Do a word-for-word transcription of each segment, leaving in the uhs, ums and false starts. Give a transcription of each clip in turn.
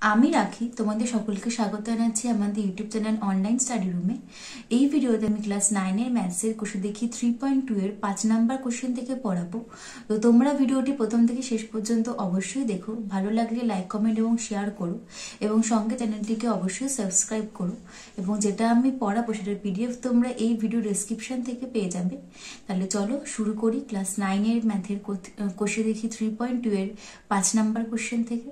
আমি রাখি তোমাদের সকলকে স্বাগত জানাচ্ছি আমাদের ইউটিউব চ্যানেল অনলাইন স্টাডি রুমে। এই ভিডিওতে আমি ক্লাস নাইনের ম্যাথসের কোশ্চেন দেখি থ্রি পয়েন্ট টু এর পাঁচ নাম্বার কোশ্চেন থেকে পড়াবো। তো তোমরা ভিডিওটি প্রথম থেকে শেষ পর্যন্ত অবশ্যই দেখো, ভালো লাগলে লাইক কমেন্ট এবং শেয়ার করো এবং সঙ্গে চ্যানেলটিকে অবশ্যই সাবস্ক্রাইব করো। এবং যেটা আমি পড়াবো সেটার পিডিএফ তোমরা এই ভিডিও ডেসক্রিপশন থেকে পেয়ে যাবে। তাহলে চলো শুরু করি ক্লাস নাইনের ম্যাথের কোশ্চেন দেখি থ্রি পয়েন্ট টু এর পাঁচ নাম্বার কোশ্চেন থেকে।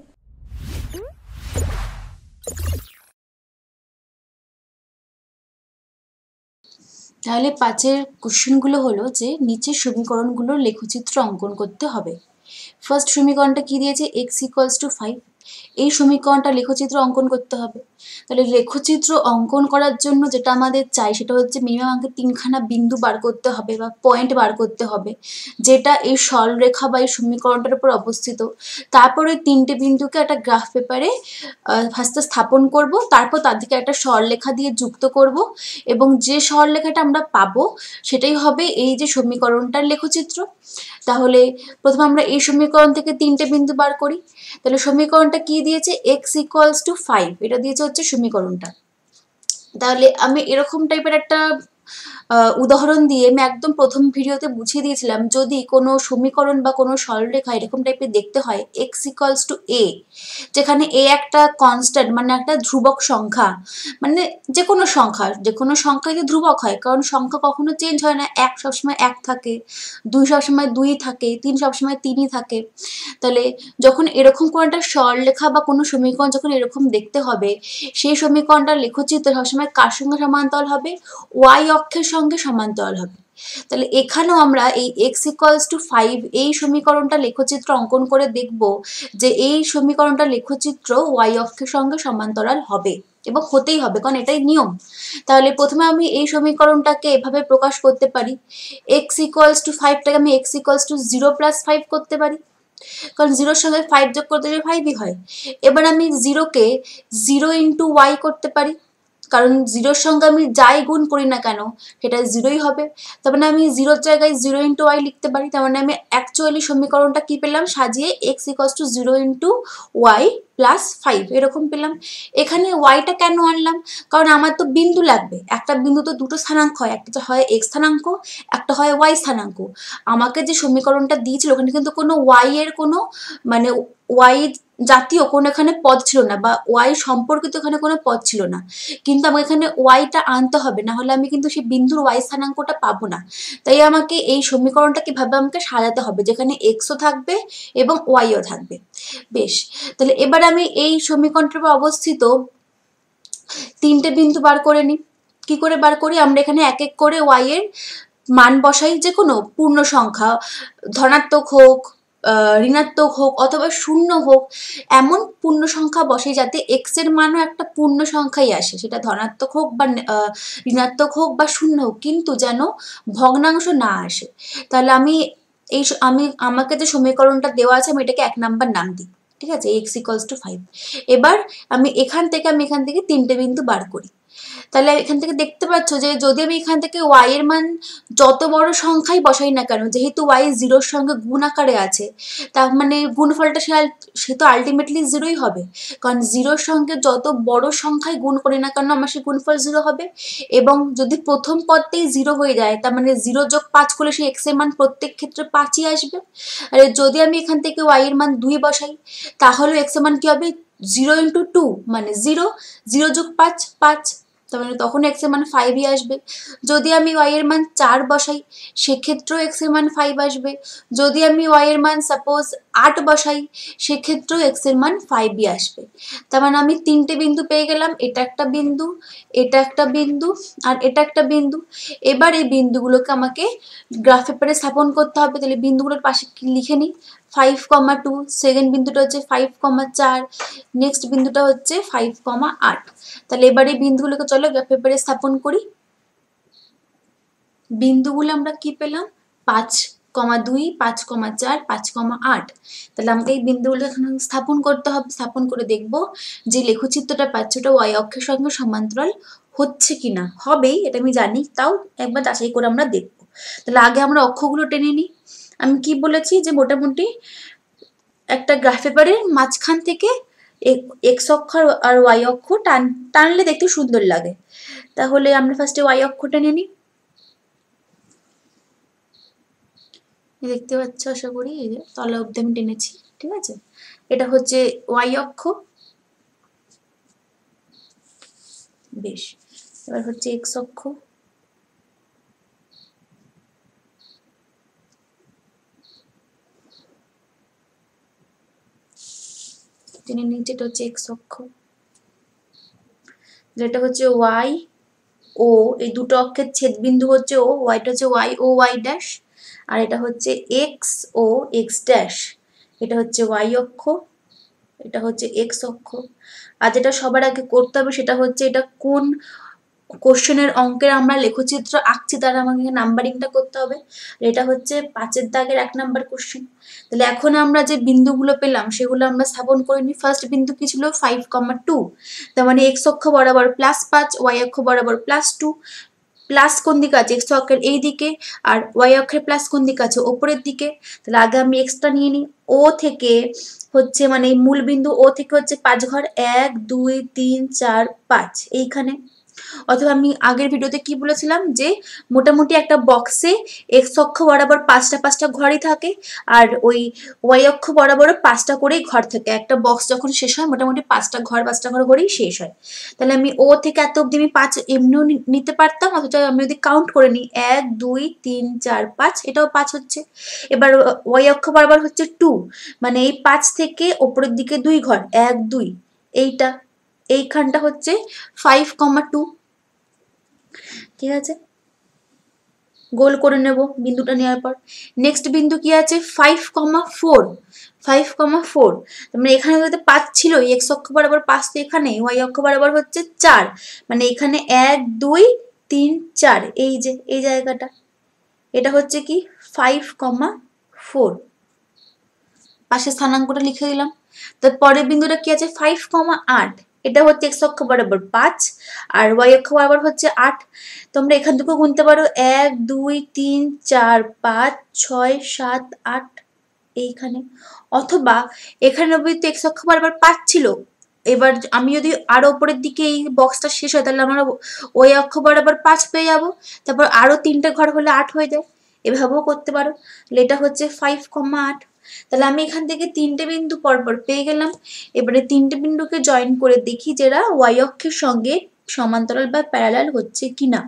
তাহলে পাঁচের কোশ্চেনগুলো হলো যে নিচের সমীকরণগুলোর লেখচিত্র অঙ্কন করতে হবে। ফার্স্ট সমীকরণটা কি দিয়েছে, এক্স ইকুয়ালস টু ফাইভ। এই সমীকরণটা লেখচিত্র অঙ্কন করতে হবে। তাহলে লেখচিত্র অঙ্কন করার জন্য যেটা আমাদের চাই সেটা হচ্ছে মিনিমাম আমাকে তিনখানা বিন্দু বার করতে হবে বা পয়েন্ট বার করতে হবে, যেটা এই সরলরেখা বা এই সমীকরণটার উপর অবস্থিত। তারপরে তিনটে বিন্দুকে একটা গ্রাফ পেপারে ফার্স্টে স্থাপন করব, তারপর তার দিকে একটা সরলরেখা দিয়ে যুক্ত করব এবং যে সরলরেখাটা আমরা পাবো সেটাই হবে এই যে সমীকরণটার লেখচিত্র। তাহলে প্রথমে আমরা এই সমীকরণ থেকে তিনটে বিন্দু বার করি। তাহলে সমীকরণটা কি দিয়েছে, এক্স ইকুয়ালস টু ফাইভ, এটা দিয়েছে হচ্ছে সমীকরণটা। তাহলে আমি এরকম টাইপের একটা উদাহরণ দিয়ে আমি একদম প্রথম ভিডিওতে বুঝিয়ে দিয়েছিলাম, যদি কোনো সমীকরণ বা কোনো সরলরেখা এরকম টাইপের দেখতে হয় এক্স ইকুয়ালস টু এ, যেখানে এ একটা কনস্ট্যান্ট মানে একটা ধ্রুবক সংখ্যা, মানে যে কোনো সংখ্যা যে কোনো সংখ্যাই যে ধ্রুবক হয়, কারণ সংখ্যা কখনো চেঞ্জ হয় না, এক সবসময় এক থাকে, দুই সবসময় দুই থাকে, তিন সবসময় তিনই থাকে। তাহলে যখন এরকম কোনো একটা সরলরেখা বা কোনো সমীকরণ যখন এরকম দেখতে হবে, সেই সমীকরণটার লেখচিত্র সবসময় কার সঙ্গে সমান্তরাল হবে, ওয়াই অক্ষের সঙ্গে সমান্তরাল হবে। তাহলে এখানেও আমরা এই এক্স ইকুয়ালস টু ফাইভ এই সমীকরণটা লেখচিত্র অঙ্কন করে দেখব যে এই সমীকরণটা লেখচিত্র ওয়াই অক্ষের সঙ্গে সমান্তরাল হবে এবং হতেই হবে, কারণ এটাই নিয়ম। তাহলে প্রথমে আমি এই সমীকরণটাকে এভাবে প্রকাশ করতে পারি, এক্স ইকুয়ালস টু ফাইভটাকে আমি x equals to zero plus five করতে পারি, কারণ জিরোর সঙ্গে ফাইভ যোগ করতে গেলে ফাইভই হয়। এবার আমি জিরোকে জিরো ইন্টু ওয়াই করতে পারি, কারণ জিরোর সঙ্গে আমি যাই গুণ করি না কেন সেটা জিরোই হবে। তার মানে আমি জিরোর জায়গায় জিরো ইন্টু ওয়াই লিখতে পারি। তার মানে আমি অ্যাকচুয়ালি সমীকরণটা কি পেলাম, সাজিয়ে x equals to zero into y plus five এরকম পেলাম। এখানে ওয়াইটা কেন আনলাম, কারণ আমার তো বিন্দু লাগবে, একটা বিন্দু তো দুটো স্থানাঙ্ক হয়, একটা হয় এক্স স্থানাঙ্ক, একটা হয় ওয়াই স্থানাঙ্ক। আমাকে যে সমীকরণটা দিয়েছিল ওখানে কিন্তু কোনো ওয়াই এর কোনো মানে ওয়াই জাতীয় কোনো এখানে পদ ছিল না, বা ওয়াই সম্পর্কিত এখানে কোনো পদ ছিল না, কিন্তু আমাকে এখানে ওয়াইটা আনতে হবে, না হলে আমি কিন্তু সেই বিন্দুর ওয়াই স্থানাঙ্কটা পাবো না। তাই আমাকে এই সমীকরণটা কিভাবে আমাকে সাজাতে হবে, যেখানে এক্সও থাকবে এবং ওয়াইও থাকবে। বেশ, তাহলে এবার আমি এই সমীকরণটার উপর অবস্থিত তিনটে বিন্দু বার করে নিই। কি করে বার করি, আমরা এখানে এক এক করে ওয়াই এর মান বসাই, যে কোনো পূর্ণ সংখ্যা, ধনাত্মক হোক, ঋণাত্মক হোক অথবা শূন্য হোক, এমন পূর্ণ সংখ্যা বসে যাতে এক্স এর মানও একটা পূর্ণ সংখ্যাই আসে, সেটা ধনাত্মক হোক বা ঋণাত্মক হোক বা শূন্য হোক, কিন্তু যেন ভগ্নাংশ না আসে। তাহলে আমি এই আমি আমাকে যে সমীকরণটা দেওয়া আছে আমি এটাকে এক নাম্বার নাম দিই, ঠিক আছে, এক্স ইকুয়ালস টু ফাইভ। এবার আমি এখান থেকে আমি এখান থেকে তিনটে বিন্দু বার করি। তাহলে এখান থেকে দেখতে পাচ্ছ যে যদি আমি এখান থেকে ওয়াই এর মান যত বড় সংখ্যাই বসাই না কেন, যেহেতু ওয়াই জিরোর সঙ্গে গুণ আকারে আছে, তার মানে গুণফলটা সে সে তো আলটিমেটলি জিরোই হবে, কারণ জিরোর সঙ্গে যত বড় সংখ্যাই গুণ করি না কেন আমার সে গুণফল জিরো হবে। এবং যদি প্রথম পদটাই জিরো হয়ে যায়, তার মানে জিরো যোগ পাঁচ করলে সেই এক্স এর মান প্রত্যেক ক্ষেত্রে পাঁচই আসবে। আর যদি আমি এখান থেকে ওয়াই এর মান দুই বসাই, তাহলে এক্স এর মান কি হবে, জিরো ইন্টু টু মানে জিরো, জিরো যোগ পাঁচ পাঁচ, তার মানে তখন এক্স এর মান ফাইভই আসবে। যদি আমি ওয়াই এর মান চার বসাই সেক্ষেত্রেও এক্স এর মান ফাইভ আসবে। যদি আমি ওয়াই এর মান সাপোজ আট বসাই সেক্ষেত্রেও এক্স এর মান ফাইভই আসবে। তার মানে আমি তিনটে বিন্দু পেয়ে গেলাম, এটা একটা বিন্দু, এটা একটা বিন্দু আর এটা একটা বিন্দু। এবার এই বিন্দুগুলোকে আমাকে গ্রাফ পেপারে স্থাপন করতে হবে। তাহলে বিন্দুগুলোর পাশে লিখে নিই, ফাইভ কমা টু, সেকেন্ড বিন্দুটা হচ্ছে ফাইভ কমা চার, নেক্সট বিন্দুটা হচ্ছে ফাইভ কমা আট। তাহলে এবার এই বিন্দুগুলোকে চলো গ্রাফ পেপারে স্থাপন করি। বিন্দুগুলো আমরা কি পেলাম, পাঁচ কমা দুই, পাঁচ কমা চার, পাঁচ কমা আট। তাহলে আমাকে এই বিন্দুগুলো এখানে স্থাপন করতে হবে। স্থাপন করে দেখব যে লেখচিত্রটা পাচ্ছি ওটা ওয়াই অক্ষের সঙ্গে সমান্তরাল হচ্ছে কিনা। হবেই, এটা আমি জানি, তাও একবার যাচাই করে আমরা দেখব। তাহলে আগে আমরা অক্ষগুলো টেনে নিই। আমি কি বলেছি যে মোটামুটি একটা গ্রাফ পেপারের মাঝখান থেকে এক্স অক্ষ আর ওয়াই অক্ষ টান টানলে দেখতে সুন্দর লাগে। তাহলে আমরা ফার্স্টে ওয়াই অক্ষটা নিয়ে নিই। দেখতে পাচ্ছ আশা করি, এই যে তলা অব্দি আমি টেনেছি, ঠিক আছে। এটা হচ্ছে ওয়াই অক্ষ, বেশ। এবার হচ্ছে এক্স অক্ষ, টেনে নিচে, এটা হচ্ছে এক্স অক্ষ, যেটা হচ্ছে ওয়াই ও, এই দুটো অক্ষের ছেদবিন্দু হচ্ছে ও, ওয়াইটা হচ্ছে ওয়াই ও ওয়াই ড্যাশ, আর এটা হচ্ছে এক্স ও এক্স ড্যাশ, এটা হচ্ছে ওয়াই অক্ষ, এটা হচ্ছে এক্স অক্ষ। আর যেটা সবার আগে করতে হবে সেটা হচ্ছে এটা কোন কোশ্চেনের অঙ্কের আমরা লেখচিত্র আঁকছি তার আমাকে নাম্বারিংটা করতে হবে। এটা হচ্ছে পাঁচের দাগের এক নাম্বার কোশ্চেন। তাহলে এখন আমরা যে বিন্দুগুলো পেলাম সেগুলো আমরা স্থাপন করে নিই। ফার্স্ট বিন্দু কি ছিল? ফাইভ কমা টু, তার মানে এক্স অক্ষ বরাবর প্লাস পাঁচ, ওয়াই অক্ষ বরাবর প্লাস টু। প্লাস কোন দিকে আছে? এক্স অক্ষের এই দিকে, আর ওয়াই অক্ষের প্লাস কোন দিকে আছে? ওপরের দিকে। তাহলে আগে আমি এক্সটা নিয়ে নিই। ও থেকে হচ্ছে মানে মূল বিন্দু ও থেকে হচ্ছে পাঁচ ঘর, এক দুই তিন চার পাঁচ এইখানে। অথবা আমি আগের ভিডিওতে কি বলেছিলাম যে মোটামুটি একটা বক্সে এক্স অক্ষ বরাবর পাঁচটা পাঁচটা ঘরই থাকে, আর ওই ওয়াই অক্ষ বরাবরও পাঁচটা করেই ঘর থাকে। একটা বক্স যখন শেষ হয় মোটামুটি পাঁচটা ঘর পাঁচটা ঘর করেই শেষ হয়। তাহলে আমি ও থেকে এত অব্দি আমি পাঁচ এমনিও নিতে পারতাম, অথচ আমি যদি কাউন্ট করে নিই এক দুই তিন চার পাঁচ, এটাও পাঁচ হচ্ছে। এবার ওয়াই অক্ষ বরাবর হচ্ছে টু, মানে এই পাঁচ থেকে ওপরের দিকে দুই ঘর, এক দুই, এইটা এইখানটা হচ্ছে ফাইভ কমা টু, ঠিক আছে। গোল করে নেব বিন্দুটা নেওয়ার পর। নেক্সট বিন্দু কি আছে? Five comma four, five comma four, মানে এখানে যদি পাঁচ ছিল, এক্স অক্ষ বরাবর পাঁচ তো এখানে, ওয়াই অক্ষ বরাবর হচ্ছে চার, মানে এখানে এক দুই তিন চার, এই যে এই জায়গাটা, এটা হচ্ছে কি ফাইভ কমা ফোর। পাশে স্থানাঙ্কটা লিখে দিলাম। তারপরের বিন্দুটা কি আছে? ফাইভ কমা আট, এটা হচ্ছে এক্স অক্ষ বরাবর পাঁচ, আর ওয়াই অক্ষ বরাবর হচ্ছে আট। তোমরা এখান থেকেও গুনতে পারো, এক দুই তিন চার পাঁচ ছয় সাত আট এইখানে। অথবা এখানে তো এক্স অক্ষ বরাবর পাঁচ ছিল, এবার আমি যদি আরো উপরের দিকে এই বক্সটা শেষ হয় তাহলে আমরা ওই অক্ষ বরাবর পাঁচ পেয়ে যাব, তারপর আরো তিনটে ঘর হলে আট হয়ে যায়, এভাবেও করতে পারো। এটা হচ্ছে ফাইভ কমা আট। তাহলে আমি এখান থেকে তিনটে বিন্দু পরপর পেয়ে গেলাম। এবারে তিনটে বিন্দুকে জয়েন করে দেখি যেটা ওয়াই অক্ষের সঙ্গে সমান্তরাল বা প্যারালাল হচ্ছে কিনা।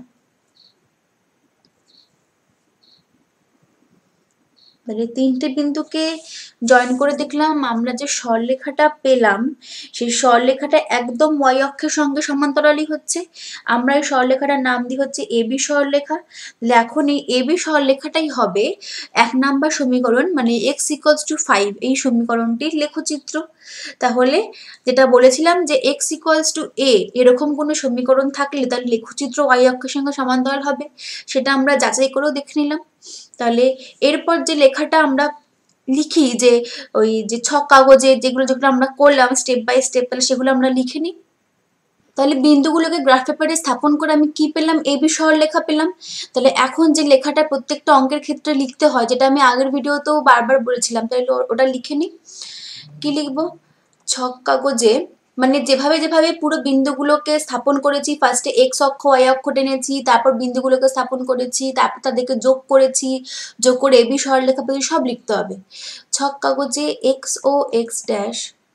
তাহলে তিনটে বিন্দুকে জয়েন করে দেখলাম, আমরা যে সরলরেখাটা পেলাম সেই সরলরেখাটা একদম ওয়াই অক্ষের সঙ্গে সমান্তরালই হচ্ছে। আমরা এই সরলরেখাটার নাম দিই হচ্ছে এবি সরলরেখা। তাহলে এখন এই এবি সরলরেখাটাই হবে এক নাম্বার সমীকরণ, মানে এক্স ইকুয়ালস টু ফাইভ এই সমীকরণটির লেখচিত্র। তাহলে যেটা বলেছিলাম যে এক্স ইকুয়ালস টু এ এরকম কোনো সমীকরণ থাকলে তার লেখচিত্র ওয়াই অক্ষের সঙ্গে সমান্তরাল হবে, সেটা আমরা যাচাই করেও দেখে নিলাম। তাহলে এরপর যে লেখাটা আমরা লিখি, যে ওই যে ছক কাগজে যেগুলো যেগুলো আমরা করলাম স্টেপ বাই স্টেপ, তাহলে সেগুলো আমরা লিখে নিই। তাহলে বিন্দুগুলোকে গ্রাফ পেপারে স্থাপন করে আমি কি পেলাম? এবি সরলরেখা পেলাম। তাহলে এখন যে লেখাটা প্রত্যেকটা অঙ্কের ক্ষেত্রে লিখতে হয়, যেটা আমি আগের ভিডিওতেও বারবার বলেছিলাম, তাহলে ওটা লিখে নিই। কি লিখবো? ছক কাগজে মানে যেভাবে যেভাবে পুরো বিন্দুগুলোকে স্থাপন করেছি, ফার্স্টে এক্স অক্ষ ওয়াই অক্ষ টেনেছি, তারপর বিন্দুগুলোকে স্থাপন করেছি, তারপর তাদেরকে যোগ করেছি, যোগ করে এবি সরলরেখা পেয়েছি, সব লিখতে হবে। ছক কাগজে এক্স ও এক্স ড্যাশ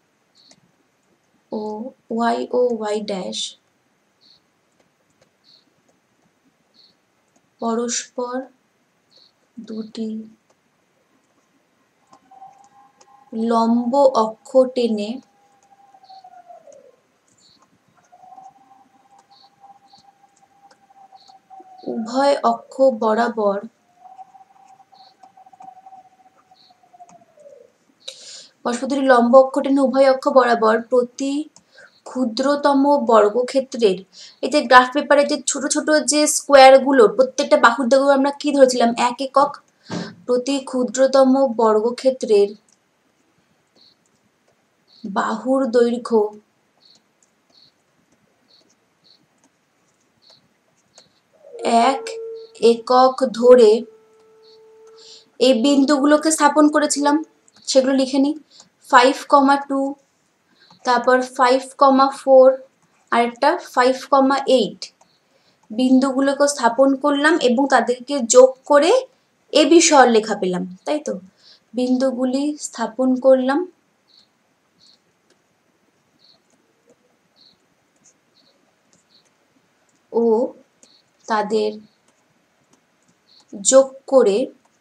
ও ওয়াই ও ওয়াই ড্যাশ পরস্পর দুটি লম্ব অক্ষ টেনে উভয় অক্ষ বরাবর পরস্পর দুটি লম্ব অক্ষ টেনে উভয় অক্ষ বরাবর প্রতি ক্ষুদ্রতম বর্গক্ষেত্রের, এই যে গ্রাফ পেপারে যে ছোট ছোট যে স্কোয়ারগুলো প্রত্যেকটা বাহুর দাগ আমরা কি ধরেছিলাম? এক একক। প্রতি ক্ষুদ্রতম বর্গক্ষেত্রের বাহুর দৈর্ঘ্য এক একক ধরে এই বিন্দুগুলোকে স্থাপন করেছিলাম, সেগুলো লিখে নিই। ফাইভ কমা টু, তারপর ফাইভ কমা ফোর আর একটা ফাইভ কমা এইট বিন্দুগুলোকে স্থাপন করলাম এবং তাদেরকে যোগ করে এ বি সরলরেখা পেলাম, তাই তো। বিন্দুগুলি স্থাপন করলাম ও তাদের যোগ করে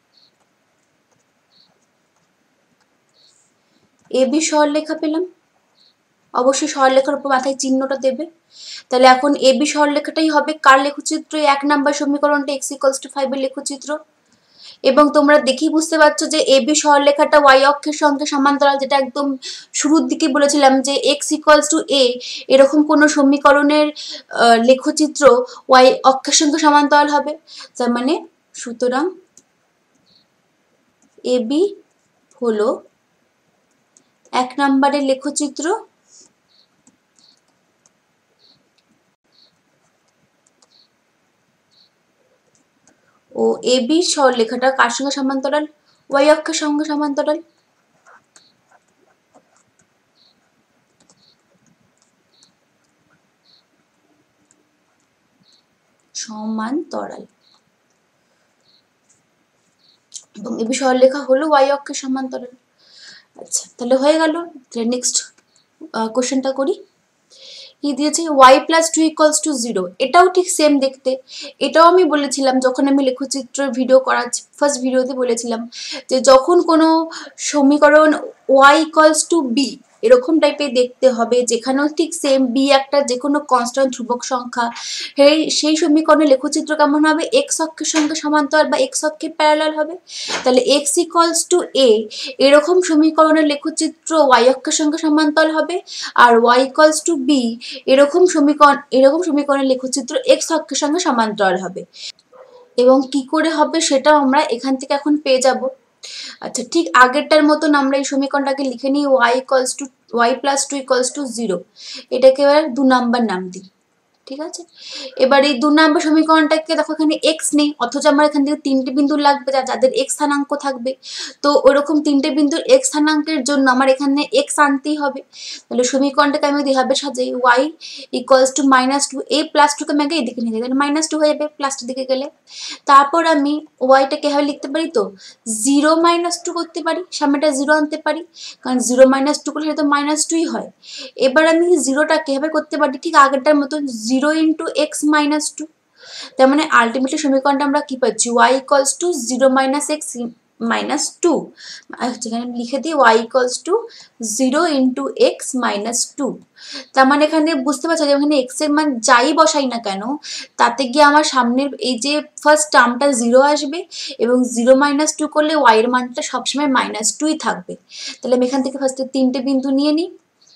এ বি সরলরেখা পেলাম। অবশ্যই সরলরেখার উপর মাথায় চিহ্নটা দেবে। তাহলে এখন এ বি সরলরেখাটাই হবে কার লেখচিত্র? এক নাম্বার সমীকরণটা এক্স ইকুয়ালস টু ফাইভ এর লেখচিত্র। এবং তোমরা দেখেই বুঝতে পারছো যে এ বি সরলরেখাটা ওয়াই অক্ষের সঙ্গে সমান্তরাল, যেটা একদম শুরুর দিকে বলেছিলাম যে এক্স ইকুয়ালস টু এ এরকম কোনো সমীকরণের লেখচিত্র ওয়াই অক্ষের সঙ্গে সমান্তরাল হবে। তার মানে সুতরাং এ বি হলো এক নম্বরের লেখচিত্র ও এ বি সরলরেখাটা কার সঙ্গে সমান্তরাল? ওয়াই অক্ষের সঙ্গে সমান্তরাল। সমান্তরাল এবং এ বি সরলরেখা হলো ওয়াই অক্ষের সমান্তরাল। আচ্ছা, তাহলে হয়ে গেল। নেক্সট কোশ্চেনটা করি। কি দিয়েছে? Y plus two equals to zero. এটাও ঠিক সেম দেখতে। এটাও আমি বলেছিলাম যখন আমি লেখচিত্র ভিডিও করার ফার্স্ট ভিডিওতে বলেছিলাম যে যখন কোনো সমীকরণ ওয়াই ইকুয়ালস টু বি এরকম টাইপের দেখতে হবে, যেখানেও ঠিক সেম বি একটা যে কোনো কনস্ট্যান্ট ধ্রুবক সংখ্যা, সেই সেই সমীকরণের লেখচিত্র কেমন হবে? এক্স অক্ষের সঙ্গে সমান্তরাল বা এক্স অক্ষের প্যারালাল হবে। তাহলে এক্স ইকুয়ালস টু এ এরকম সমীকরণের লেখচিত্র ওয়াই অক্ষের সঙ্গে সমান্তরাল হবে, আর ওয়াই ইকুয়ালস টু বি এরকম সমীকরণ এরকম সমীকরণের লেখচিত্র এক্স অক্ষের সঙ্গে সমান্তরাল হবে। এবং কি করে হবে সেটা আমরা এখান থেকে এখন পেয়ে যাব। আচ্ছা, ঠিক আগেরটার মতন আমরা এই সমীকরণটাকে লিখে নিই y equals to y plus two equals to zero. এটাকে এবার দু নাম্বার নাম দিই, ঠিক আছে। এবার এই দু নম্বর সমীকরণটাকে দেখো এখানে এক্স নেই, অথচ আমার এখান থেকে তিনটে বিন্দু লাগবে যাদের এক্স স্থানাঙ্ক থাকবে। তো ওইরকম তিনটে বিন্দুর এক্স স্থানাঙ্কের জন্য আমার এখানে এক্স আনতেই হবে। তাহলে সমীকরণটাকে আমি এভাবে সাজাই y equals to minus two, এ প্লাস টুকে আমি আগে এদিকে নিয়ে যাই, তাহলে মাইনাস টু হয়ে যাবে প্লাসটার দিকে গেলে। তারপর আমি ওয়াইটাকে এভাবে লিখতে পারি, তো জিরো মাইনাস টু করতে পারি, সামনেটা জিরো আনতে পারি, কারণ জিরো মাইনাস টু করলে তো মাইনাস টুই হয়। এবার আমি জিরোটাকে এভাবে করতে পারি ঠিক আগেরটার মতো zero into x minus two. তার মানে আলটিমেটলি সমীকরণটা আমরা কি পাচ্ছি? Y equals to zero minus x minus two. যেখানে লিখে দিই y equals to zero into x minus two. তার মানে এখানে বুঝতে পারছো যে এখানে এক্স এর মান যাই বসাই না কেন তাতে গিয়ে আমার সামনের এই যে ফার্স্ট টার্মটা জিরো আসবে, এবং জিরো মাইনাস টু করলে ওয়াই এর মানটা সবসময় মাইনাস টুই থাকবে। তাহলে আমি এখান থেকে ফার্স্টে তিনটে বিন্দু নিয়ে নিই,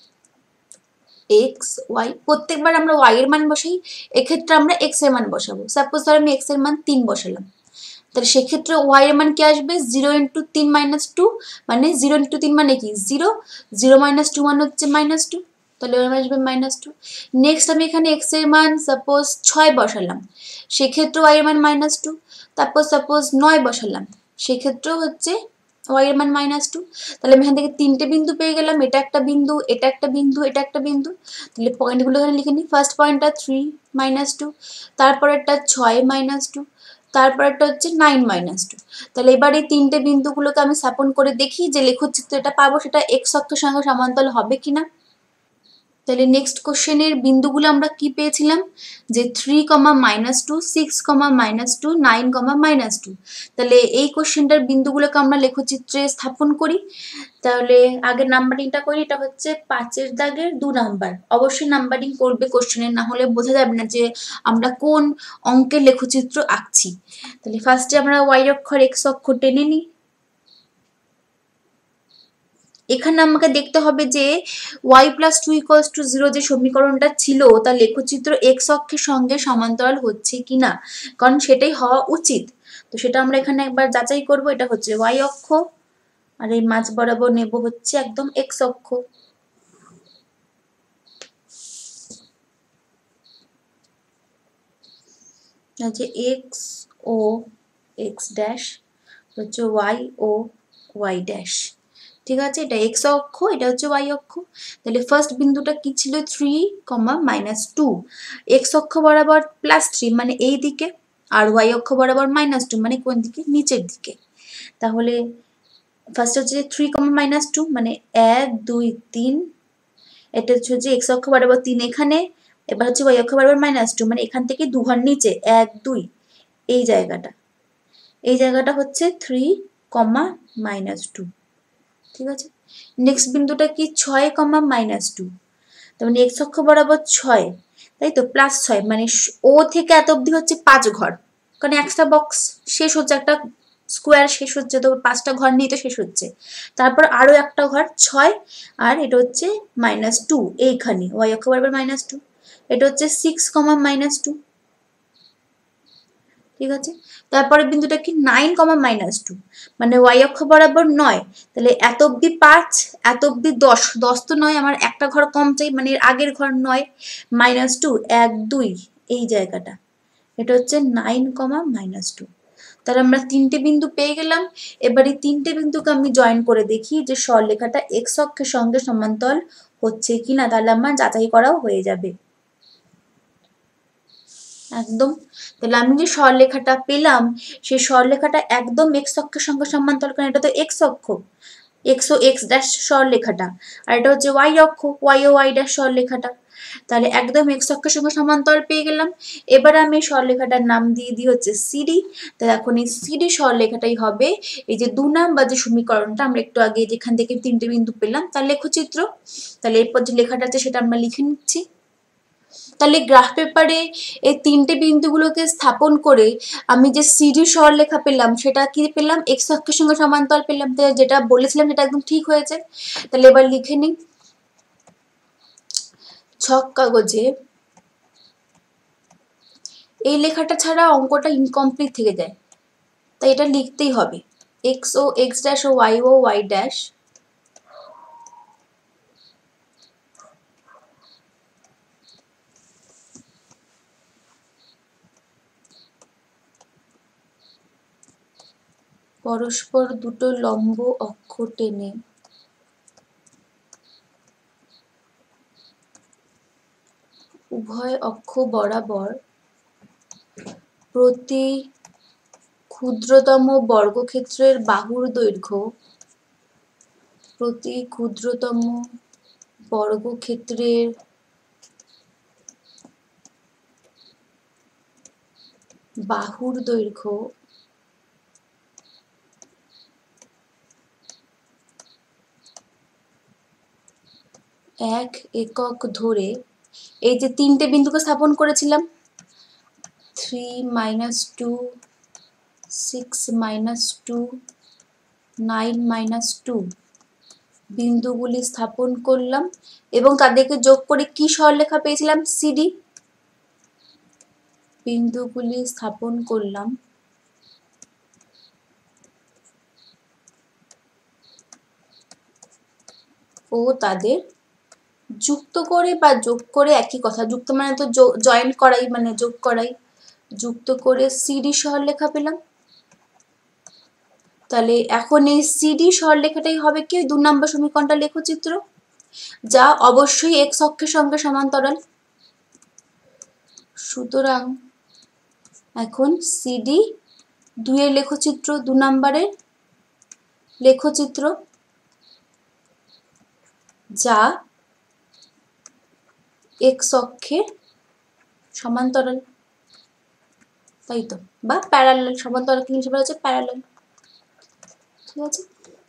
এক্স ওয়াই। প্রত্যেকবার আমরা ওয়াই এর মান বসাই, এক্ষেত্রে আমরা এক্স এর মান বসাবো। সাপোজ ধর আমি এক্স এর মান তিন বসালাম, তাহলে সেক্ষেত্রে ওয়াই এর মান কি আসবে? জিরো ইন্টু তিন মাইনাস টু, মানে জিরো ইন্টু তিন মানে কি? জিরো, জিরো মাইনাস টু মানে হচ্ছে মাইনাস টু, তাহলে ওর মান আসবে মাইনাস টু। নেক্সট আমি এখানে এক্স এর মান সাপোজ ছয় বসালাম, সেক্ষেত্রে ওয়াই এর মান মাইনাস টু। তারপর সাপোজ নয় বসালাম, সেক্ষেত্রেও হচ্ছে ওয়াই এর মান মাইনাস টু। তাহলে আমি এখান থেকে তিনটে বিন্দু পেয়ে গেলাম, এটা একটা বিন্দু, এটা একটা বিন্দু, এটা একটা বিন্দু। তাহলে পয়েন্টগুলো এখানে লিখে নিই। ফার্স্ট পয়েন্টটা থ্রি মাইনাস টু, তারপরেরটা ছয় মাইনাস টু, তারপরেরটা হচ্ছে নাইন মাইনাস টু। তাহলে এবার এই তিনটে বিন্দুগুলোকে আমি স্থাপন করে দেখি যে লেখচিত্র এটা পাবো সেটা এক্স অক্ষের সঙ্গে সমান্তরাল হবে কিনা। তাহলে নেক্সট কোশ্চেনের বিন্দুগুলো আমরা কি পেয়েছিলাম? যে three comma minus two, six comma minus two, nine comma minus two. তাহলে এই কোশ্চেনটার বিন্দুগুলোকে আমরা লেখচিত্রে স্থাপন করি। তাহলে আগে নাম্বারিংটা করি, এটা হচ্ছে পাঁচের দাগের দু নাম্বার। অবশ্যই নাম্বারিং করবে কোশ্চেনের, না হলে বোঝা যাবে না যে আমরা কোন অঙ্কের লেখচিত্র আঁকছি। তাহলে ফার্স্টে আমরা ওয়াই অক্ষর এক্স অক্ষর টেনে নিই। এখানে আমাকে দেখতে হবে যে y plus two equals to zero যে সমীকরণটা ছিল তার লেখচিত্র এক্স অক্ষের সঙ্গে সমান্তরাল হচ্ছে কিনা, কারণ সেটাই হওয়া উচিত। তো সেটা আমরা এখানে একবার যাচাই করব। এটা হচ্ছে ওয়াই অক্ষ, আর এই মাঝ বরাবর নেব হচ্ছে একদম এক্স অক্ষ। যে এক্স ও এক্স ড্যাশ হচ্ছে ওয়াই ও ওয়াই ড্যাশ, ঠিক আছে, এটা এক্স অক্ষ, এটা হচ্ছে ওয়াই অক্ষ। তাহলে ফার্স্ট বিন্দুটা কি ছিল, three comma minus two. X অক্ষ বরাবর প্লাস থ্রি মানে এই দিকে, আর ওয়াই অক্ষ বরাবর মাইনাস টু মানে কোন দিকে, নিচের দিকে। তাহলে ফার্স্ট হচ্ছে থ্রি কমা মাইনাস টু মানে এক দুই তিন, এটা হচ্ছে যে এক্স অক্ষ বরাবর তিন এখানে, এবার হচ্ছে ওয়াই অক্ষ বরাবর মাইনাস টু মানে এখান থেকে দু ঘর নিচে এক দুই, এই জায়গাটা, এই জায়গাটা হচ্ছে থ্রি কমা মাইনাস টু। ঠিক আছে, নেক্সট বিন্দুটা কি, ছয় কমা মাইনাস টু, তার মানে এক্স অক্ষ বরাবর ছয়, তাই তো, প্লাস ছয় মানে ও থেকে এত অব্দি হচ্ছে পাঁচ ঘর, কারণ একটা বক্স শেষ হচ্ছে, একটা স্কোয়ার শেষ হচ্ছে, তো পাঁচটা ঘর নিয়ে তো শেষ হচ্ছে। তারপর আরো একটা ঘর ছয়, আর এটা হচ্ছে মাইনাস টু এইখানে, ওয়াই অক্ষ বরাবর মাইনাস টু, এটা হচ্ছে সিক্স কমা মাইনাস টু। ঠিক আছে, তারপরে বিন্দুটা কি, নাইন কমা মাইনাস টু মানে ওয়াই অক্ষ বরাবর নয়, তাহলে এত অব্দি পাঁচ, এত অব্দি দশ, দশ তো নয়, আমার একটা ঘর কম চাই মানে এর আগের ঘর নয়, মাইনাস টু এক দুই, এই জায়গাটা, এটা হচ্ছে নাইন কমা মাইনাস টু। তাহলে আমরা তিনটে বিন্দু পেয়ে গেলাম। এবার এই তিনটে বিন্দুকে আমি জয়েন করে দেখি যে সরলরেখাটা এক্স অক্ষের সঙ্গে সমান্তরাল হচ্ছে কিনা, তাহলে আমার যাচাই করাও হয়ে যাবে একদম। তাহলে আমি যে সরলরেখাটা পেলাম, সেই সরলরেখাটা একদম এক্স অক্ষের সঙ্গে সমান্তরাল, কারণ এটা তো এক্স অক্ষ, এক্স ও এক্স ড্যাশ সরলরেখাটা, আর এটা হচ্ছে ওয়াই অক্ষ, ওয়াই ও ওয়াই ড্যাশ সরলরেখাটা, তাহলে একদম এক্স অক্ষের সঙ্গে সমান্তরাল পেয়ে গেলাম। এবার আমি সরলরেখাটার নাম দিয়ে দিই হচ্ছে সিডি। তাহলে এখন এই সিডি সরলরেখাটাই হবে এই যে দু নাম্বার যে সমীকরণটা আমরা একটু আগে যেখান থেকে তিনটে বিন্দু পেলাম তার লেখচিত্র। তাহলে এরপর যে লেখাটা আছে সেটা আমরা লিখে নিচ্ছি। তাহলে গ্রাফ পেপারে এই তিনটে বিন্দুগুলোকে স্থাপন করে আমি যে সিডি সরলরেখা পেলাম সেটা কি পেলাম, এক্স অক্ষের সঙ্গে সমান্তরাল পেলাম। তাহলে যেটা বলেছিলাম সেটা একদম ঠিক হয়েছে। তাহলে এবার লিখে নিই, ছক কাগজে এই লেখাটা ছাড়া অঙ্কটা ইনকমপ্লিট থেকে যায়, তাই এটা লিখতেই হবে, এক্স ও এক্স ড্যাশ ও ওয়াই ও ওয়াই ড্যাশ পরস্পর দুটো লম্ব অক্ষ টেনে উভয় অক্ষ বরাবর প্রতি ক্ষুদ্রতম বর্গক্ষেত্রের বাহুর দৈর্ঘ্য প্রতি ক্ষুদ্রতম বর্গক্ষেত্রের বাহুর দৈর্ঘ্য এক একক ধরে, এই যে তিনটে বিন্দুকে স্থাপন করেছিলাম, three minus two, six minus two, nine minus two বিন্দুগুলি স্থাপন করলাম এবং তাদেরকে যোগ করে কি সরলরেখা পেয়েছিলাম, সিডি। বিন্দুগুলি স্থাপন করলাম ও তাদের যুক্ত করে বা যোগ করে, একই কথা, যুক্ত মানে তো জয়েন্ট করাই, মানে যোগ করাই, যুক্ত করে সিডি সরলরেখা পেলাম। তাহলে এখন এই সিডি সরলরেখাটাই হবে কি দু নম্বর সমীকরণটা লেখচিত্র, যা অবশ্যই এক্স অক্ষের সঙ্গে সমান্তরাল। সুতরাং এখন সিডি দুইয়ের লেখচিত্র, দু নম্বরের লেখচিত্র যা এক্স অক্ষের সমান্তরাল, তাই তো, বা প্যারালাল, সমান্তরাল কি হিসেবে আছে, প্যারালাল। ঠিক আছে,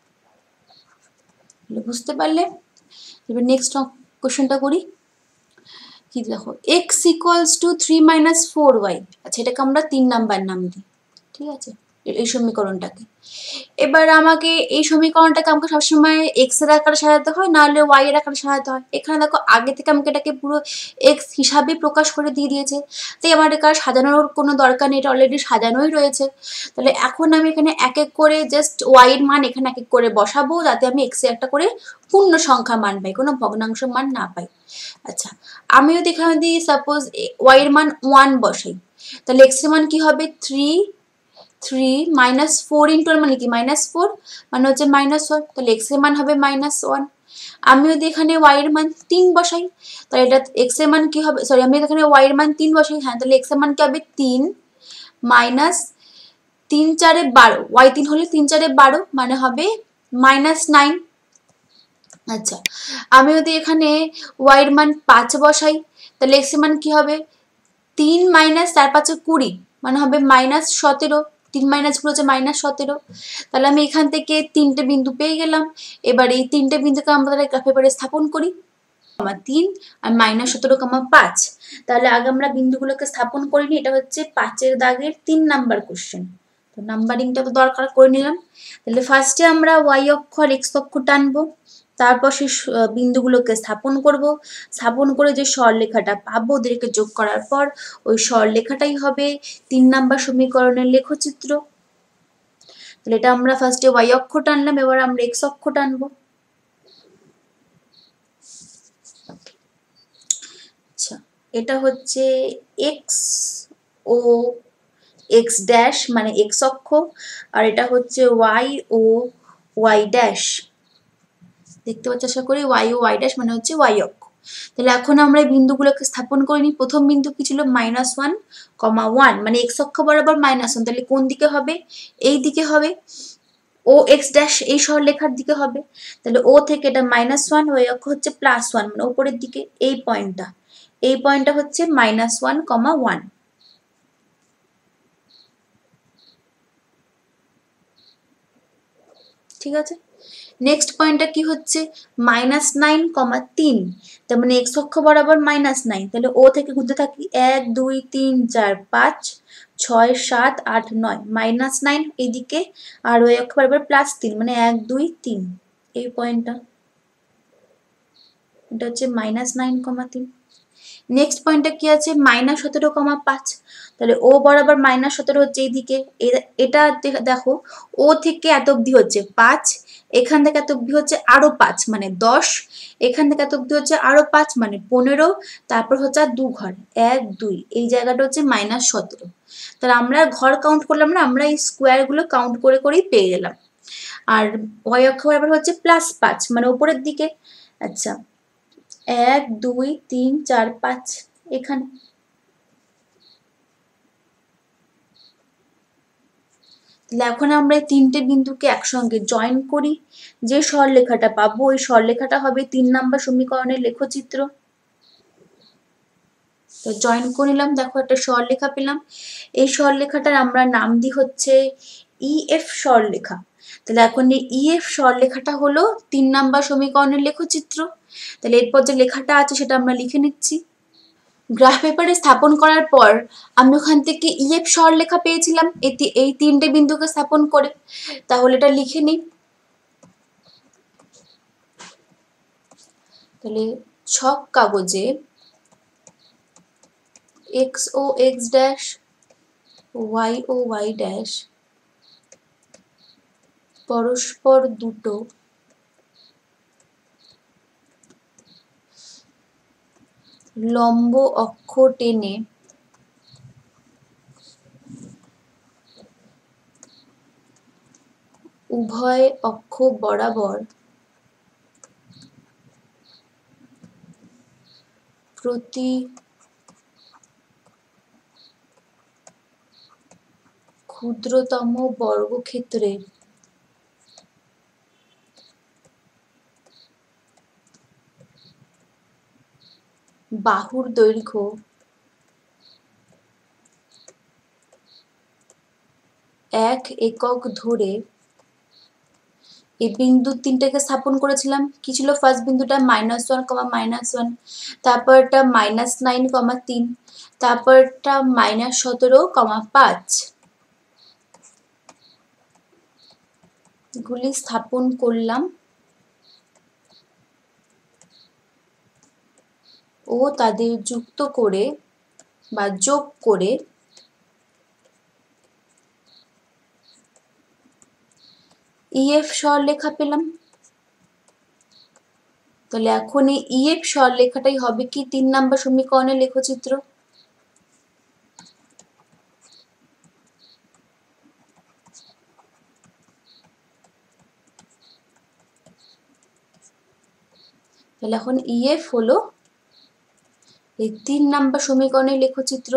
বুঝতে পারলে? এবার নেক্সট কোশ্চেনটা করি। কি দেখো, x equals to three minus four y, আচ্ছা এটাকে আমরা তিন নাম্বার নাম দিই। ঠিক আছে, এই সমীকরণটাকে এবার আমাকে এই সমীকরণটাকে আমাকে সবসময় এক্স এর আকারে সাজাতে হয়, নাহলে ওয়াই এর আকারে সাজাতে হয়। এখানে দেখো আগে থেকে আমাকে এটাকে পুরো এক্স হিসাবে প্রকাশ করে দিয়ে দিয়েছে, তাই আমার এটা সাজানোর কোনো দরকার নেই, এটা অলরেডি সাজানোই রয়েছে। তাহলে এখন আমি এখানে এক এক করে জাস্ট ওয়াই এর মান এখানে এক এক করে বসাবো, যাতে আমি এক্স এর একটা করে পূর্ণ সংখ্যা মান পাই, কোনো ভগ্নাংশ মান না পাই। আচ্ছা, আমি যদি এখানে দিই সাপোজ ওয়াই এর মান ওয়ান বসাই, তাহলে এক্স এর মান কি হবে, three three minus four into মানে কি মাইনাস ফোর মানে হচ্ছে মাইনাস ওয়ান, তাহলে এক্স এর মান হবে মাইনাস ওয়ান। আমি যদি এখানে ওয়াই এর মান তিন বসাই তাহলে এটা এক্স এর মান কি হবে, সরি আমি এখানে ওয়াই এর মান তিন বসাই, হ্যাঁ তাহলে এক্স এর মান কি হবে তিন মাইনাস তিন চারে বারো, ওয়াই তিন হলে তিন চারে বারো মানে হবে মাইনাস নাইন। আচ্ছা আমি যদি এখানে ওয়াই এর মান পাঁচ বসাই তাহলে এক্স এর মান কি হবে তিন মাইনাস চার পাঁচে কুড়ি মানে হবে মাইনাস সতেরো, তিন মাইনাস কুড়ি হচ্ছে মাইনাস সতেরো। তাহলে আমি এখান থেকে তিনটে বিন্দু পেয়ে গেলাম। এবার এই তিনটে বিন্দুকে আমরা গ্রাফ পেপারে স্থাপন করি, তিন আর মাইনাস সতেরো কমা পাঁচ। তাহলে আগে আমরা বিন্দুগুলোকে স্থাপন করিনি, এটা হচ্ছে পাঁচের দাগের তিন নাম্বার কোশ্চেন, তো নাম্বারিংটা তো দরকার করে নিলাম। তাহলে ফার্স্টে আমরা ওয়াই অক্ষ আর এক্স অক্ষ টানবো, তারপর সেই বিন্দুগুলোকে স্থাপন করব, স্থাপন করে যে সরলরেখাটা পাবো ওদেরকে যোগ করার পর ওই সরলরেখাটাই হবে তিন নাম্বার সমীকরণের লেখচিত্র। তাহলে এটা আমরা ফার্স্টে ওয়াই অক্ষ টানলাম, এবার আমরা এক্স অক্ষ টানবো। আচ্ছা এটা হচ্ছে এক্স ও এক্স ড্যাশ মানে এক্স অক্ষ, আর এটা হচ্ছে ওয়াই ও ওয়াই ড্যাশ, দেখতে পাচ্ছি আশা করি ওয়াই ও ওয়াই ড্যাশ মানে হচ্ছে ওয়াই অক্ষ। তাহলে এখন আমরা এই বিন্দুগুলোকে স্থাপন করে নিই। প্রথম বিন্দু কি ছিল মাইনাস ওয়ান কমা ওয়ান মানে এক্স অক্ষ বরাবর মাইনাস ওয়ান, তাহলে কোন দিকে হবে এই দিকে হবে, ও এক্স ড্যাশ এই সরলরেখার দিকে হবে। তাহলে ও থেকে এটা মাইনাস ওয়ান, ওই অক্ষ হচ্ছে প্লাস ওয়ান মানে উপরের দিকে, এই পয়েন্টটা এই পয়েন্টটা হচ্ছে মাইনাস ওয়ান কমা ওয়ান। ঠিক আছে, নেক্সট পয়েন্টটা কি হচ্ছে মাইনাস নাইন কমা তিন, তার মানে এক্স অক্ষ বরাবর মাইনাস নাইন, তাহলে ও থেকে গুনতে থাকি এক দুই তিন চার পাঁচ ছয় সাত আট নয়, মাইনাস নাইন এইদিকে আর ওই অক্ষ বরাবর প্লাস তিন মানে এক দুই তিন, এই পয়েন্টটা এটা হচ্ছে মাইনাস নাইন কমা তিন। নেক্সট পয়েন্টটা কি আছে মাইনাস সতেরো কমা পাঁচ, তাহলে ও বরাবর মাইনাস সতেরো হচ্ছে এইদিকে, এটা দেখো ও থেকে এত অব্দি হচ্ছে পাঁচ, এখান থেকে এত অব্দি হচ্ছে আরো পাঁচ মানে দশ, এখান থেকে এত অব্দি হচ্ছে আরো পাঁচ মানে পনেরো, তারপর হচ্ছে আর দু ঘর এক দুই, এই জায়গাটা হচ্ছে মাইনাস সতেরো। তাহলে আমরা ঘর কাউন্ট করলাম না, আমরা এই স্কোয়ার গুলো কাউন্ট করে করেই পেয়ে গেলাম। আর ওয়াই অক্ষ বরাবর হচ্ছে প্লাস পাঁচ মানে উপরের দিকে। আচ্ছা এক দুই তিন চার পাঁচ এখানে, তাহলে এখন আমরা এই তিনটে বিন্দুকে একসঙ্গে জয়েন করি, যে সরলরেখাটা পাবো ওই সরলরেখাটা হবে তিন নাম্বার সমীকরণের লেখচিত্র। তো জয়েন করে নিলাম, দেখো একটা সরলরেখা পেলাম, এই সরলরেখাটার আমরা নাম দিই হচ্ছে ইএফ সরলরেখা। তাহলে এখন এই ইএফ সরলরেখাটা হলো তিন নাম্বার সমীকরণের লেখচিত্র। তাহলে এরপর যে লেখাটা আছে সেটা আমরা লিখে নিচ্ছি। গ্রাফ পেপারে স্থাপন করার পর আমি ওখান থেকে ইএফ সরলরেখা পেয়েছিলাম এটি এই তিনটে বিন্দুকে স্থাপন করে, তাহলে এটা লিখে নিই। তাহলে ছক কাগজে X O X dash Y O Y dash পরস্পর দুটো লম্ব অক্ষ টেনে উভয় অক্ষ বরাবর প্রতি ক্ষুদ্রতম বর্গক্ষেত্রের বাহুর দৈর্ঘ্য এক একক ধরে এই বিন্দু তিনটাকে স্থাপন করেছিলাম। কি ছিল ফার্স্ট বিন্দুটা minus one comma minus one, তারপরটা মাইনাস নাইন কমা তিন, তারপরটা মাইনাস সতেরো কমা পাঁচ, গুলি স্থাপন করলাম ও তাদের যুক্ত করে বা যোগ করে ইএফ সরলরেখা পেলাম। তাহলে এখন এই ইএফ সরলরেখাটাই হবে কি তিন নাম্বার সমীকরণের লেখচিত্র। তাহলে এখন ইএফ হলো এই তিন নাম্বার সমীকরণের লেখচিত্র।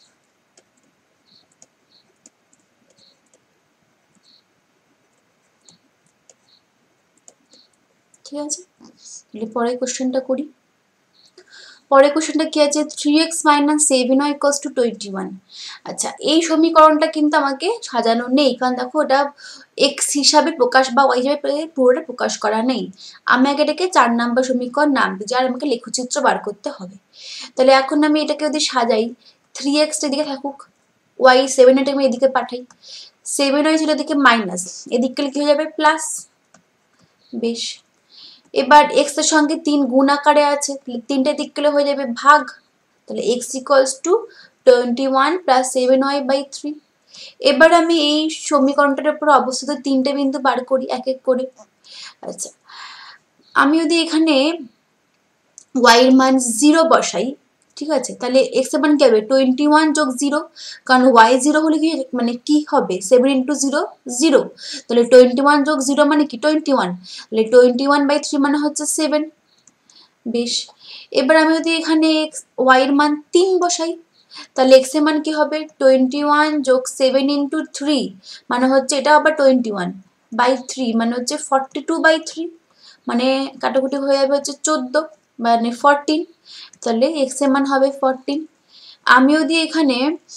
ঠিক আছে, তাহলে পরের কোশ্চেনটা করি। পরের কোশ্চেনটা কি আছে, three x minus seven y equals to twenty one. আচ্ছা, এই সমীকরণটা কিন্তু আমাকে সাজানো নেই, কারণ দেখো ওটা এক্স হিসাবে প্রকাশ বা ওয়াই হিসাবে পুরোটা প্রকাশ করা নেই। আমি আগে এটাকে চার নাম্বার সমীকরণ নাম দিই, যার আমাকে লেখচিত্র বার করতে হবে। তাহলে এখন আমি এটাকে যদি সাজাই, থ্রি এক্সটা এদিকে থাকুক, ওয়াই সেভেন এটা আমি এদিকে পাঠাই, সেভেন ওয়াই ছিল এদিকে মাইনাস, এদিকে কি হয়ে যাবে প্লাস। বেশ, এবার এক্স এর সঙ্গে তিন গুণ আকারে আছে, তিনটে দিক গেলে হয়ে যাবে ভাগ, তাহলে x equals to twenty one plus seven y by three. এবার আমি এই সমীকরণটার উপর অবস্থিত তিনটে বিন্দু বার করি এক এক করে। আচ্ছা, আমি যদি এখানে ওয়াই এর মান জিরো বসাই, ঠিক আছে, তাহলে এক্স এর মান কি হবে টোয়েন্টি ওয়ান যোগ জিরো, কারণ ওয়াই জিরো হলে কি মানে কি হবে সেভেন ইন্টু জিরো জিরো, তাহলে টোয়েন্টি ওয়ান যোগ জিরো মানে কি টোয়েন্টি ওয়ান, তাহলে টোয়েন্টি ওয়ান বাই থ্রি মানে হচ্ছে সেভেন। বেশ, এবার আমি যদি এখানে ওয়াই এর মান তিন বসাই, তাহলে এক্স এর মান কি হবে টোয়েন্টি ওয়ান যোগ সেভেন ইন্টু থ্রি মানে হচ্ছে এটা আবার টোয়েন্টি ওয়ান বাই থ্রি মানে হচ্ছে ফর্টি টু বাই থ্রি, মানে কাটাকুটি হয়ে যাবে হচ্ছে চোদ্দো মানে ফোরটিন, তাহলে এক্স এর মান হবে ফোরটিন। আমি যদি এখানে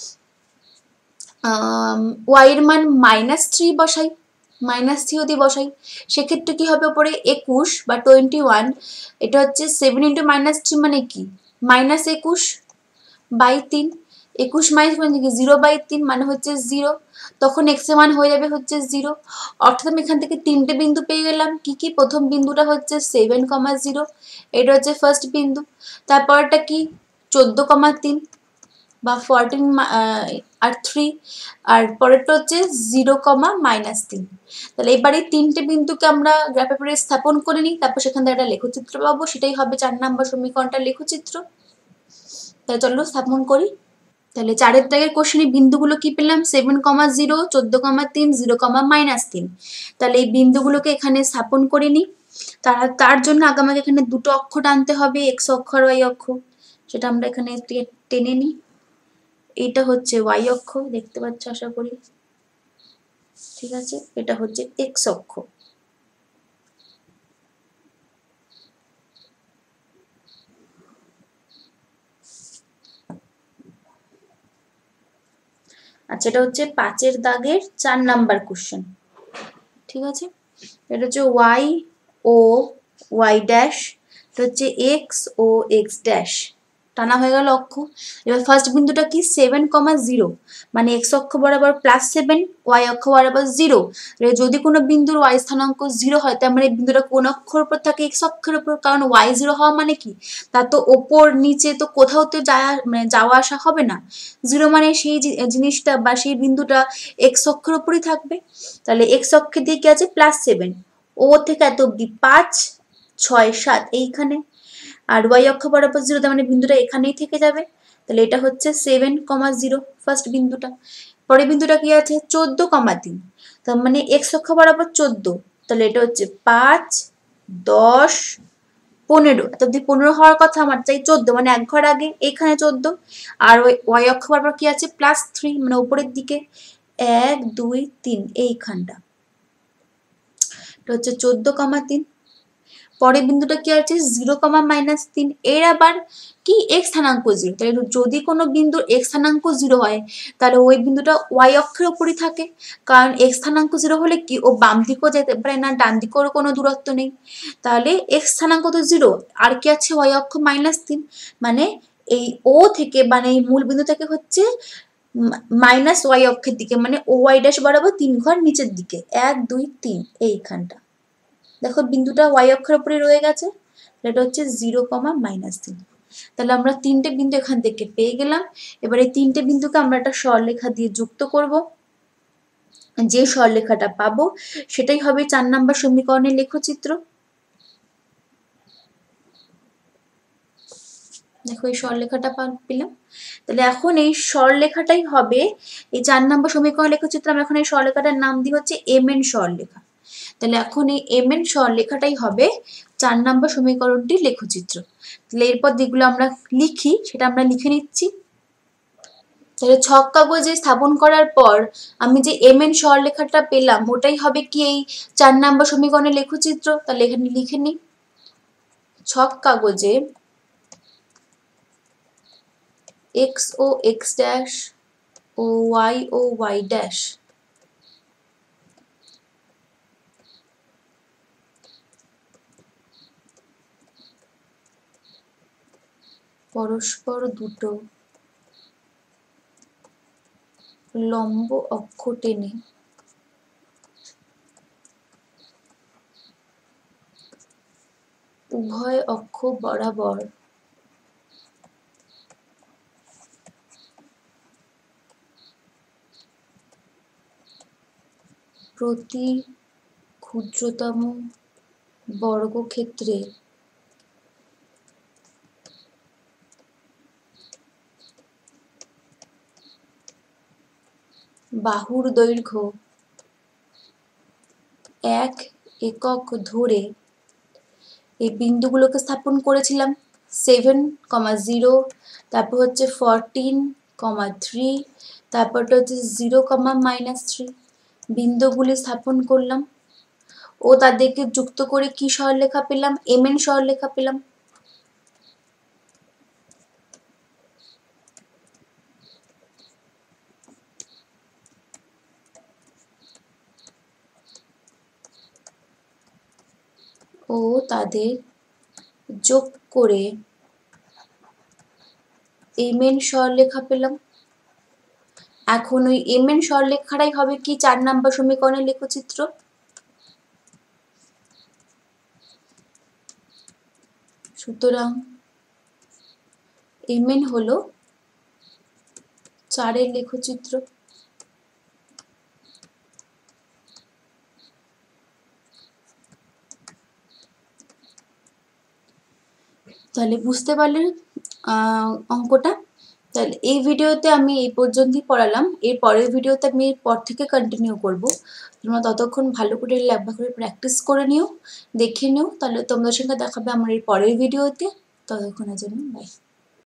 ওয়াই এর মান মাইনাস থ্রি বসাই, মাইনাস থ্রি যদি বসাই সেক্ষেত্রে কি হবে উপরে একুশ বা টোয়েন্টি ওয়ান, এটা হচ্ছে সেভেন ইন্টু মাইনাস থ্রি মানে কি মাইনাস একুশ বাই তিন, একুশ মাইনাস মানে কি জিরো বাই তিন মানে হচ্ছে জিরো, তখন এক্স এর মান হয়ে যাবে হচ্ছে জিরো। অর্থাৎ আমি এখান থেকে তিনটে বিন্দু পেয়ে গেলাম, কি কি, প্রথম বিন্দুটা হচ্ছে সেভেন কমা জিরো, এটা হচ্ছে ফার্স্ট বিন্দু, তারপরটা কি চোদ্দো কমা তিন বা ফোরটিন আর থ্রি, আর পরেরটা হচ্ছে জিরো কমা মাইনাস তিন। তাহলে এবারে তিনটে বিন্দুকে আমরা গ্রাফ পেপারে স্থাপন করে নিই, তারপর সেখান থেকে একটা লেখচিত্র পাবো, সেটাই হবে চার নাম্বার সমীকরণটার লেখচিত্র। তাহলে চলো স্থাপন করি। তাহলে চারের দাগের কোশ্চেনে বিন্দুগুলো কি পেলাম, সেভেন কমা জিরো, চোদ্দ কমা তিন, জিরো কমা মাইনাস তিন। তাহলে এই বিন্দুগুলোকে এখানে স্থাপন করে নিই। তার তার জন্য আগে আমাকে এখানে দুটো অক্ষ টানতে হবে, এক্স অক্ষ আর ওয়াই অক্ষ, সেটা আমরা এখানে টেনে নিই। এটা হচ্ছে ওয়াই অক্ষ, দেখতে পাচ্ছ আশা করি, ঠিক আছে, এটা হচ্ছে এক্স অক্ষ। আচ্ছা, এটা হচ্ছে পাঁচের দাগের চার নাম্বার কোশ্চেন, ঠিক আছে। এটা হচ্ছে ওয়াই ও ওয়াই ড্যাশ, এটা হচ্ছে এক্স ও এক্স ড্যাশ, টানা হয়ে গেল অক্ষ। এবার ফার্স্ট বিন্দুটা কি সেভেন কমা জিরো, মানে এক্স অক্ষ বরাবর প্লাস সেভেন, ওয়াই অক্ষ বরাবর জিরো। যদি কোনো বিন্দুর ওয়াই স্থানাঙ্ক জিরো হয়, তার মানে এই বিন্দুটা কোন অক্ষর উপর থাকে এক্স অক্ষের উপর, কারণ ওয়াই জিরো হওয়া মানে কি তা তো ওপর নিচে তো কোথাও তো যাওয়া মানে যাওয়া আসা হবে না, জিরো মানে সেই জিনিসটা বা সেই বিন্দুটা এক্স অক্ষের উপরই থাকবে। তাহলে এক্স অক্ষের দিকে কি আছে প্লাস সেভেন, ও থেকে এত অব্দি পাঁচ ছয় সাত এইখানে, আর ওয়াই অক্ষ বরাবর জিরো, তার মানে বিন্দুটা এখানেই থেকে যাবে। তাহলে এটা হচ্ছে সেভেন কমা জিরো ফার্স্ট বিন্দুটা। পরের বিন্দুটা কি আছে চোদ্দ কমা তিন, তার মানে এক্স অক্ষ বরাবর চোদ্দ, তাহলে এটা হচ্ছে পাঁচ দশ পনেরো, এত অব্দি পনেরো হওয়ার কথা, আমার চাই চোদ্দ, মানে এক ঘর আগে এইখানে চোদ্দ। আর ওই ওয়াই অক্ষ বরাবর কি আছে প্লাস থ্রি, মানে উপরের দিকে এক দুই তিন এইখানটা, এটা হচ্ছে চোদ্দ কমা তিন। পরের বিন্দুটা কি আছে জিরো কমা মাইনাস তিন, এর আবার কি এক্স স্থানাঙ্ক জিরো, তাহলে যদি কোনো বিন্দুর এক্স স্থানাঙ্ক জিরো হয় তাহলে ওই বিন্দুটা ওয়াই অক্ষের উপরই থাকে, কারণ এক্স স্থানাঙ্ক জিরো হলে কি ও বাম দিকেও যেতে পারে না, ডান দিকেও কোনো দূরত্ব নেই, তাহলে এক্স স্থানাঙ্ক তো জিরো, আর কি আছে ওয়াই অক্ষ মাইনাস তিন, মানে এই ও থেকে মানে এই মূল বিন্দু থেকে হচ্ছে মাইনাস ওয়াই অক্ষের দিকে, মানে ও ওয়াই ড্যাশ বরাবর তিন ঘর নিচের দিকে এক দুই তিন এইখানটা, দেখো বিন্দুটা ওয়াই অক্ষের উপরে রয়ে গেছে, এটা হচ্ছে জিরো কমা মাইনাস তিন। তাহলে আমরা তিনটে বিন্দু এখান থেকে পেয়ে গেলাম। এবার এই তিনটে বিন্দুকে আমরা একটা সরলরেখা দিয়ে যুক্ত করব, যে সরলরেখাটা পাবো সেটাই হবে চার নাম্বার সমীকরণের লেখচিত্র। দেখো এই সরলরেখাটা পেলাম, তাহলে এখন এই সরলরেখাটাই হবে এই চার নাম্বার সমীকরণ লেখচিত্র। আমরা এখন এই সরলরেখাটার নাম দিই হচ্ছে এম এন সরলরেখা। তাহলে এখন এই এম এন সরলরেখাটাই হবে চার নম্বর সমীকরণটির লেখচিত্র। তাহলে এরপর যেগুলো আমরা লিখি সেটা আমরা লিখে নিচ্ছি। তাহলে ছক কাগজে স্থাপন করার পর আমি যে এম এন সরলরেখাটা পেলাম ওটাই হবে কি এই চার নম্বর সমীকরণের লেখচিত্র। তাহলে এখানে লিখে নিই, ছক কাগজে এক্স ও এক্স ড্যাশ ও ওয়াই ও ওয়াই ড্যাশ পরস্পর দুটো লম্ব অক্ষ টেনে উভয় অক্ষ বরাবর প্রতি ক্ষুদ্রতম বর্গক্ষেত্রে বাহুর দৈর্ঘ্য এক একক ধরে এই বিন্দুগুলোকে স্থাপন করেছিলাম সেভেন কমা জিরো, তারপর হচ্ছে ফোরটিন কমা থ্রি, তারপরটা হচ্ছে জিরো কমা মাইনাস থ্রি, বিন্দুগুলি স্থাপন করলাম ও তাদেরকে যুক্ত করে কি সরলরেখা পেলাম, এম এন সরলরেখা পেলাম। ও তাদের যোগ করে এম এন সরলরেখা পেলাম। এখন ওই এম এন সরলরেখাটাই হবে কি চার নাম্বার সমীকরণের লেখচিত্র। সুতরাং এম এন হলো চারের লেখচিত্র। তাহলে বুঝতে পারলেন অঙ্কটা। তাহলে এই ভিডিওতে আমি এই পর্যন্তই পড়ালাম, এর পরের ভিডিওতে আমি এরপর থেকে কন্টিনিউ করব। তোমরা ততক্ষণ ভালো করে ল্যাবা করে প্র্যাকটিস করে নিও, দেখে নিও। তাহলে তোমাদের সঙ্গে দেখাবে আমার এর পরের ভিডিওতে। ততক্ষণের জন্য বাই।